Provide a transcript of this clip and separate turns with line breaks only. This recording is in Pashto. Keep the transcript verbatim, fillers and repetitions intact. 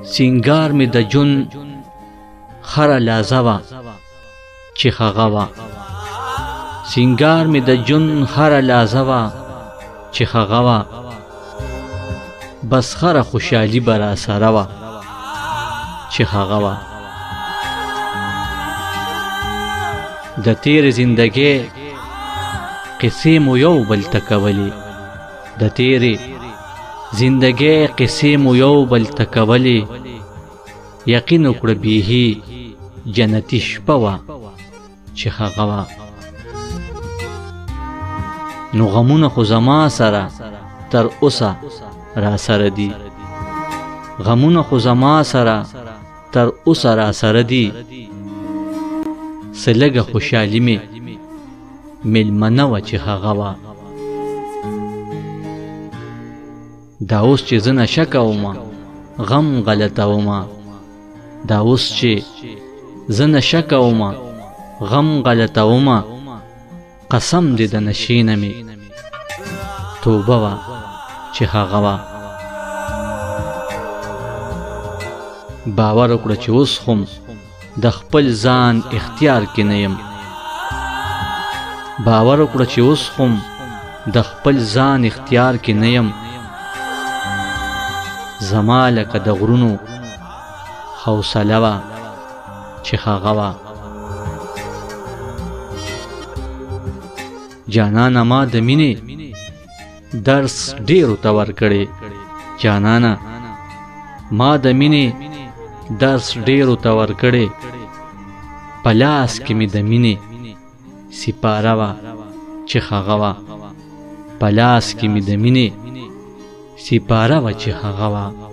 سینگار می د جون خره لازه وه چې هغه وه سینگار می د جون خره لازه وه چې هغه وه بس خره خوشحالي به راسره وه چې هغه وه د تېرې زندګۍ قصې مو یو بل ته کولې د تېرې زندګۍ قصې مو یو بل ته کولې یقین وکړه بیخي جنتي شپه وه چې هغه وه نو غمونه خو زما سره تر اوسه را سره دي غمونه خو زما سره تر اوسه را سره دي څه لږه خوشحالي مې مېلمنه وه چې هغه وه دا اوس چې زه نشه کومه غم غلطومه دا اوس چې زه نشه کومه غم غلطومه قسم دې د نشې نه مې توبه وه چې هغه وه باور وکړه چې اوس خو د خپل ځان اختیار کې نه یم باور وکړه چې اوس خو د خپل ځان اختیار کې نه یم زما لکه د غرونو حوصله وه چې هغه وه جانانه ما د مینې درس ډېرو ته ورکړی جانانه ما د مینې درس ډېرو ته ورکړی په لاس کې مې د مینې سپاره وه چې هغه وه په لاس کې مې د مینې سپاره وه چې هغه وه